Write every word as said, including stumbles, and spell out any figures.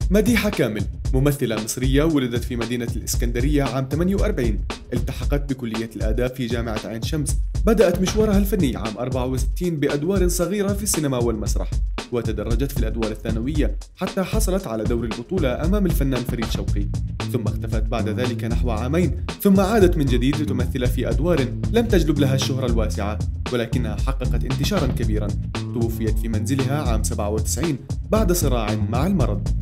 مديحة كامل ممثلة مصرية ولدت في مدينة الإسكندرية عام ثمانية وأربعين. التحقت بكلية الآداب في جامعة عين شمس. بدأت مشوارها الفني عام أربعة وستين بأدوار صغيرة في السينما والمسرح، وتدرجت في الأدوار الثانوية حتى حصلت على دور البطولة أمام الفنان فريد شوقي، ثم اختفت بعد ذلك نحو عامين، ثم عادت من جديد لتمثل في أدوار لم تجلب لها الشهرة الواسعة، ولكنها حققت انتشارا كبيرا. توفيت في منزلها عام سبعة وتسعين بعد صراع مع المرض.